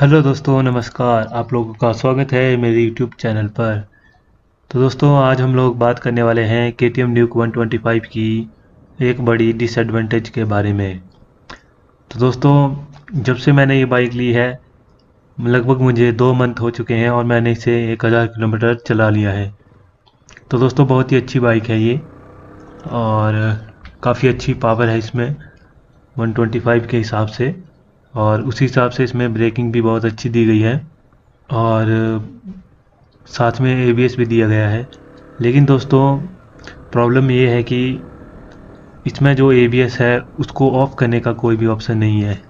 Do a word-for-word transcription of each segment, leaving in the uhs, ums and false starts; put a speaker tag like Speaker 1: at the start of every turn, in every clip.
Speaker 1: Hello दोस्तों, नमस्कार। आप लोगों का स्वागत है मेरे यूट्यूब चैनल पर। तो दोस्तों, आज हम लोग बात करने वाले हैं K T M Duke one twenty five की एक बड़ी डिसएडवांटेज के बारे में। तो दोस्तों, जब से मैंने ये बाइक ली है, लगभग मुझे दो मंथ हो चुके हैं और मैंने इसे एक हज़ार किलोमीटर चला लिया है। तो दोस्तों, बहुत ही अच्छी बाइक है ये और काफ़ी अच्छी पावर है इसमें वन ट्वेंटी फाइव के हिसाब से, और उसी हिसाब से इसमें ब्रेकिंग भी बहुत अच्छी दी गई है और साथ में ए बी एस भी दिया गया है। लेकिन दोस्तों, प्रॉब्लम ये है कि इसमें जो ए बी एस है उसको ऑफ़ करने का कोई भी ऑप्शन नहीं है।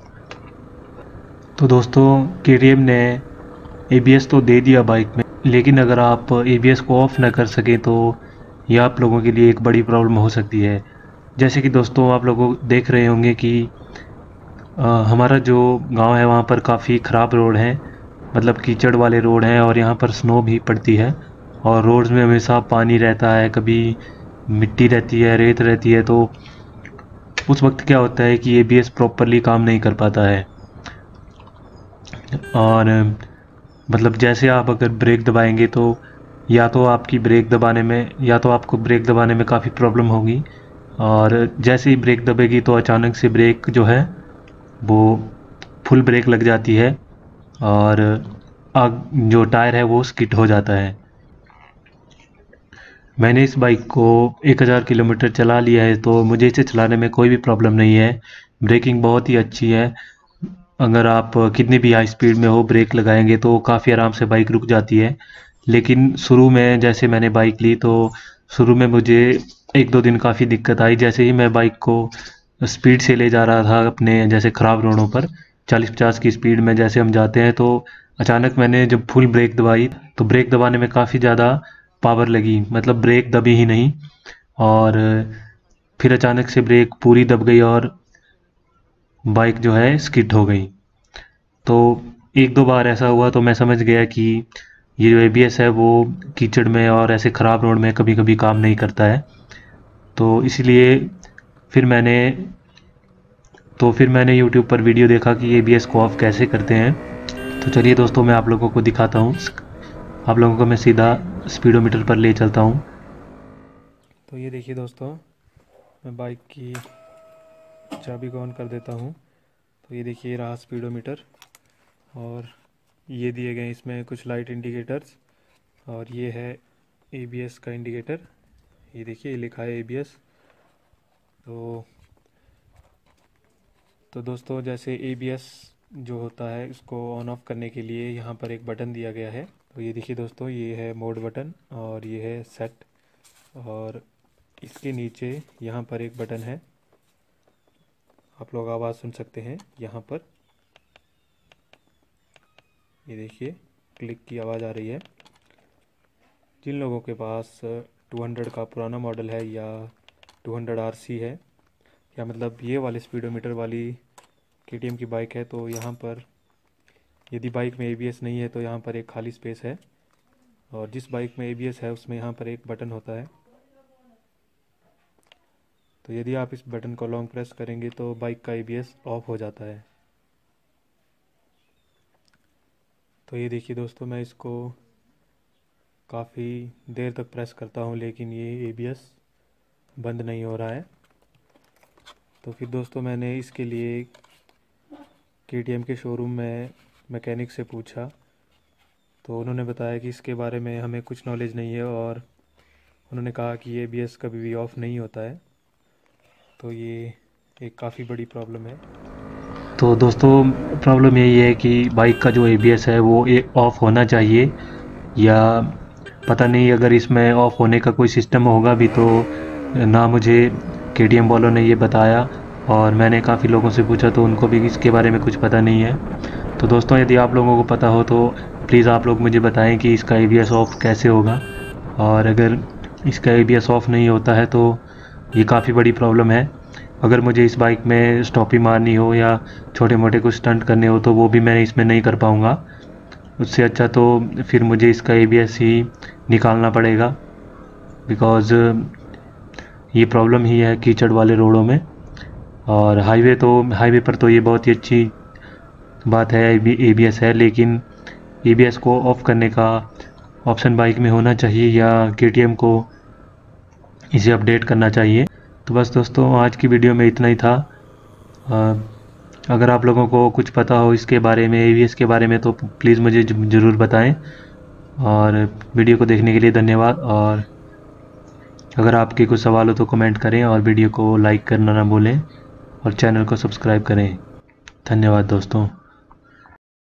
Speaker 1: तो दोस्तों, के टी एम ने ए बी एस तो दे दिया बाइक में, लेकिन अगर आप ए बी एस को ऑफ़ ना कर सकें तो यह आप लोगों के लिए एक बड़ी प्रॉब्लम हो सकती है। जैसे कि दोस्तों, आप लोग देख रहे होंगे कि आ, हमारा जो गांव है वहाँ पर काफ़ी ख़राब रोड है, मतलब कीचड़ वाले रोड हैं और यहाँ पर स्नो भी पड़ती है और रोड्स में हमेशा पानी रहता है, कभी मिट्टी रहती है, रेत रहती है। तो उस वक्त क्या होता है कि ए बी एस प्रॉपरली काम नहीं कर पाता है और मतलब जैसे आप अगर ब्रेक दबाएंगे तो या तो आपकी ब्रेक दबाने में या तो आपको ब्रेक दबाने में काफ़ी प्रॉब्लम होगी, और जैसे ही ब्रेक दबेगी तो अचानक से ब्रेक जो है वो फुल ब्रेक लग जाती है और आग जो टायर है वो स्किड हो जाता है। मैंने इस बाइक को एक हज़ार किलोमीटर चला लिया है तो मुझे इसे चलाने में कोई भी प्रॉब्लम नहीं है। ब्रेकिंग बहुत ही अच्छी है। अगर आप कितनी भी हाई स्पीड में हो, ब्रेक लगाएंगे तो काफ़ी आराम से बाइक रुक जाती है। लेकिन शुरू में जैसे मैंने बाइक ली तो शुरू में मुझे एक दो दिन काफ़ी दिक्कत आई। जैसे ही मैं बाइक को स्पीड से ले जा रहा था अपने जैसे ख़राब रोडों पर चालीस पचास की स्पीड में जैसे हम जाते हैं, तो अचानक मैंने जब फुल ब्रेक दबाई तो ब्रेक दबाने में काफ़ी ज़्यादा पावर लगी, मतलब ब्रेक दबी ही नहीं, और फिर अचानक से ब्रेक पूरी दब गई और बाइक जो है स्किड हो गई। तो एक दो बार ऐसा हुआ तो मैं समझ गया कि ये जो ए बी एस है वो कीचड़ में और ऐसे ख़राब रोड में कभी कभी काम नहीं करता है। तो इसलिए फिर मैंने तो फिर मैंने यूट्यूब पर वीडियो देखा कि ए बी एस को ऑफ़ कैसे करते हैं। तो चलिए दोस्तों, मैं आप लोगों को दिखाता हूँ। आप लोगों को मैं सीधा स्पीडोमीटर पर ले चलता हूँ। तो ये देखिए दोस्तों, मैं बाइक की चाबी को ऑन कर देता हूँ। तो ये देखिए रहा स्पीडोमीटर, और ये दिए गए इसमें कुछ लाइट इंडिकेटर्स, और ये है ए बी एस का इंडिकेटर। ये देखिए लिखा है ए बी एस। तो तो दोस्तों, जैसे ए बी एस जो होता है उसको ऑन ऑफ करने के लिए यहाँ पर एक बटन दिया गया है। तो ये देखिए दोस्तों, ये है मोड बटन और ये है सेट, और इसके नीचे यहाँ पर एक बटन है, आप लोग आवाज़ सुन सकते हैं यहाँ पर। ये देखिए क्लिक की आवाज़ आ रही है। जिन लोगों के पास टू हंड्रेड का पुराना मॉडल है या टू हंड्रेड आर सी है, या मतलब ये वाले स्पीडोमीटर वाली के टी एम की बाइक है, तो यहाँ पर यदि बाइक में ए बी एस नहीं है तो यहाँ पर एक खाली स्पेस है, और जिस बाइक में ए बी एस है उसमें यहाँ पर एक बटन होता है। तो यदि आप इस बटन को लॉन्ग प्रेस करेंगे तो बाइक का ए बी एस ऑफ हो जाता है। तो ये देखिए दोस्तों, मैं इसको काफ़ी देर तक प्रेस करता हूँ लेकिन ये ए बी एस बंद नहीं हो रहा है। तो फिर दोस्तों, मैंने इसके लिए के टी एम के शोरूम में मैकेनिक से पूछा, तो उन्होंने बताया कि इसके बारे में हमें कुछ नॉलेज नहीं है, और उन्होंने कहा कि ये ए बी एस कभी भी ऑफ़ नहीं होता है। तो ये एक काफ़ी बड़ी प्रॉब्लम है। तो दोस्तों, प्रॉब्लम यही है कि बाइक का जो ए बी एस है वो ऑफ़ होना चाहिए, या पता नहीं अगर इसमें ऑफ़ होने का कोई सिस्टम होगा भी तो ना मुझे के टी एम वालों ने ये बताया, और मैंने काफ़ी लोगों से पूछा तो उनको भी इसके बारे में कुछ पता नहीं है। तो दोस्तों, यदि आप लोगों को पता हो तो प्लीज़ आप लोग मुझे बताएं कि इसका ए बी एस ऑफ़ कैसे होगा, और अगर इसका ए बी एस ऑफ़ नहीं होता है तो ये काफ़ी बड़ी प्रॉब्लम है। अगर मुझे इस बाइक में स्टॉपी मारनी हो या छोटे मोटे कुछ स्टंट करने हो तो वो भी मैं इसमें नहीं कर पाऊँगा। उससे अच्छा तो फिर मुझे इसका ए बी एस ही निकालना पड़ेगा, बिकॉज़ ये प्रॉब्लम ही है कीचड़ वाले रोडों में। और हाईवे तो हाईवे पर तो ये बहुत ही अच्छी बात है ए बी एस है, लेकिन ए बी एस को ऑफ करने का ऑप्शन बाइक में होना चाहिए या के टी एम को इसे अपडेट करना चाहिए। तो बस दोस्तों, आज की वीडियो में इतना ही था। आ, अगर आप लोगों को कुछ पता हो इसके बारे में, ए बी एस के बारे में, तो प्लीज़ मुझे ज़रूर बताएं। और वीडियो को देखने के लिए धन्यवाद। और अगर आपके कुछ सवाल हो तो कमेंट करें और वीडियो को लाइक करना ना भूलें और चैनल को सब्सक्राइब करें। धन्यवाद दोस्तों।